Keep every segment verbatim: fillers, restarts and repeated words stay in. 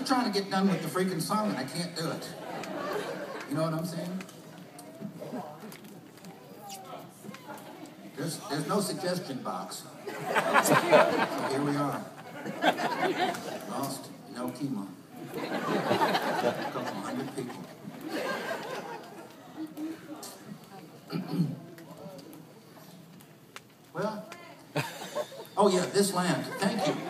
trying to get done with the freaking song and I can't do it. You know what I'm saying? There's, there's no suggestion box. So here we are. Lost in El Quema. A couple hundred people. Well, oh yeah, this land. Thank you.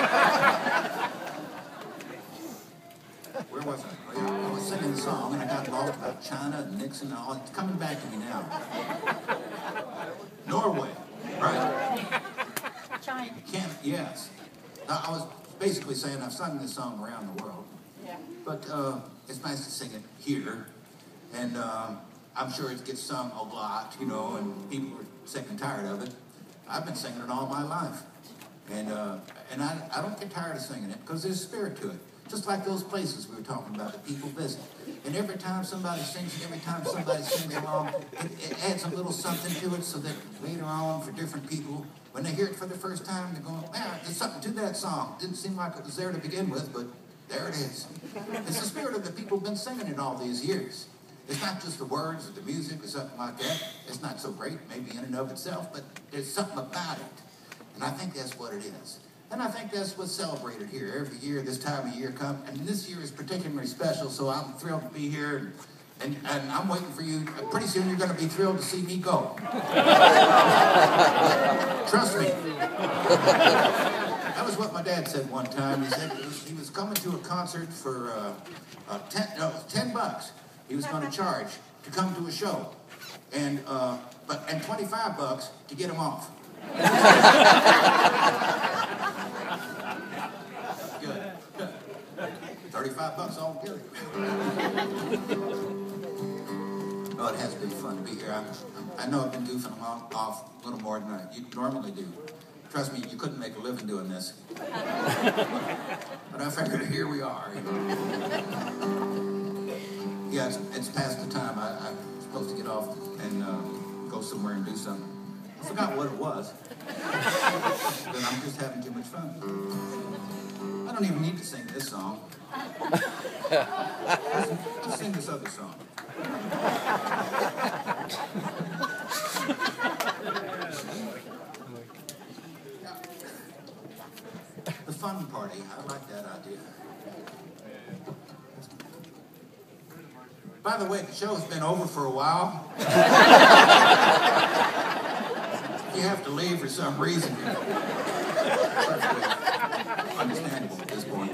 Where was I? Oh, yeah, I was singing the song and I got involved about China and Nixon and all. It's coming back to me now. Norway, right? China. Canada, yes. I, I was basically saying I've sung this song around the world. Yeah. But uh, it's nice to sing it here. And uh, I'm sure it gets sung a lot, you know, and people are sick and tired of it. I've been singing it all my life. And uh, and I, I don't get tired of singing it because there's spirit to it. Just like those places we were talking about that people visit. And every time somebody sings it, every time somebody sings along, it, it adds a little something to it so that later on for different people, when they hear it for the first time, they're going, man, there's something to that song. Didn't seem like it was there to begin with, but there it is. It's the spirit of the people who've been singing it all these years. It's not just the words or the music or something like that. It's not so great, maybe in and of itself, but there's something about it. And I think that's what it is. And I think that's what's celebrated here every year. This time of year comes, and this year is particularly special. So I'm thrilled to be here, and, and, and I'm waiting for you. Pretty soon you're going to be thrilled to see me go. Trust me. That was what my dad said one time. He said he was coming to a concert for uh, uh, ten, no, ten bucks. He was going to charge to come to a show, and uh, but and twenty-five bucks to get him off. Good. Good. thirty-five bucks all period. Oh, it has been fun to be here. I'm, I know I've been goofing off, off a little more than I you normally do. Trust me, you couldn't make a living doing this. But I figured here we are. You know. Yeah, it's, it's past the time. I, I'm supposed to get off and uh, go somewhere and do something. I forgot what it was. But I'm just having too much fun. I don't even need to sing this song. Let's, let's sing this other song. The fun party. I like that idea. By the way, the show's been over for a while. You have to leave for some reason. Perfectly understandable at this point.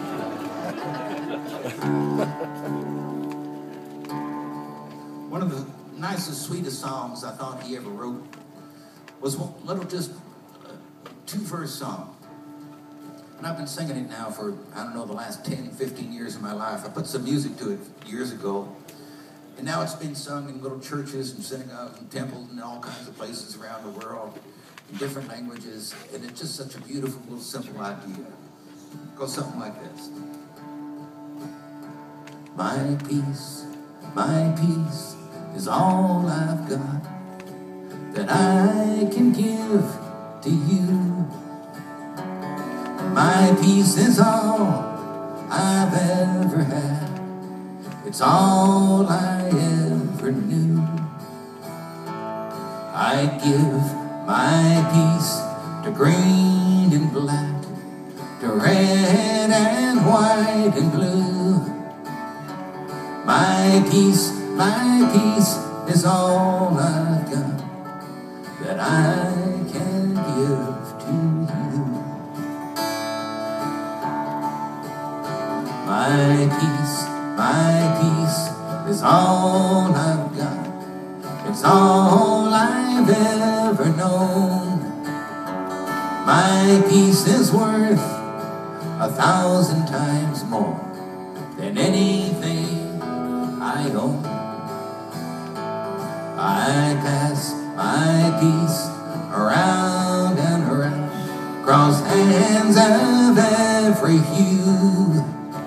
One of the nicest, sweetest songs I thought he ever wrote was a little just uh, two-verse song. And I've been singing it now for, I don't know, the last ten, fifteen years of my life. I put some music to it years ago. And now it's been sung in little churches and synagogues and temples and all kinds of places around the world in different languages. And it's just such a beautiful, little, simple idea. It goes something like this. My peace, my peace is all I've got that I can give to you. My peace is all I've ever had. It's all I ever knew. I give my peace to green and black, to red and white and blue. My peace, my peace is all I've got that I can give to you. My peace, my peace is all I've got. It's all I've ever known. My peace is worth a thousand times more than anything I own. I pass my peace around and around, cross hands of every hue.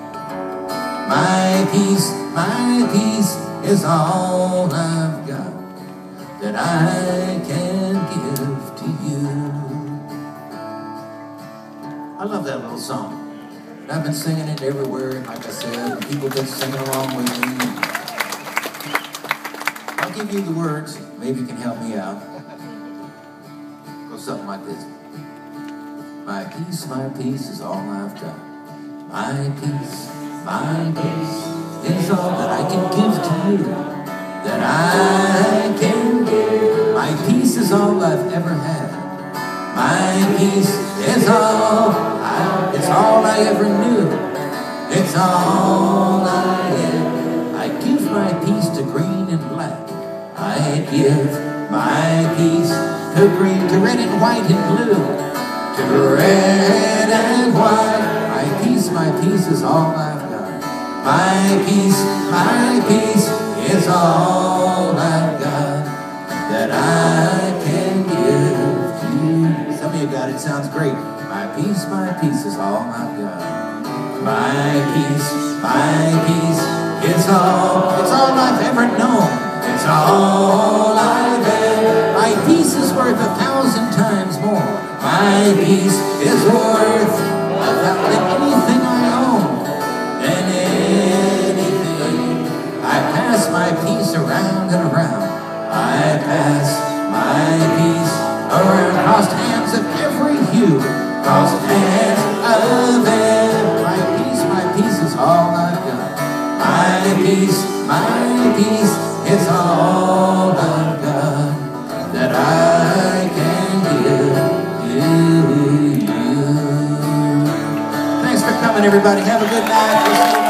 My peace, my peace is all I've got that I can give to you. I love that little song. And I've been singing it everywhere, like I said, and people have been singing along with me. I'll give you the words, maybe you can help me out. It goes something like this. My peace, my peace is all I've got. My peace, my peace is all that I can give to you. That I can give. My peace is all I've ever had. My peace is all I, it's all I ever knew. It's all I am. I give my peace to green and black. I give my peace to green, to red and white and blue. To red and white. My peace, my peace is all I've got. My peace, my peace is all I've got. That I can give to you. Some of you got it, sounds great. My peace, my peace is all I've got. My peace, my peace is all, it's all I've ever known. It's all I've ever. My peace is worth a thousand times more. My peace is worth a thousand, anything I own, than anything. I pass my peace around and around. I pass my peace around, crossed hands of every hue, crossed hands of every. My peace, my peace is all I've got. My peace, my peace is all I've got. That I can give to you. Thanks for coming, everybody. Have a good night.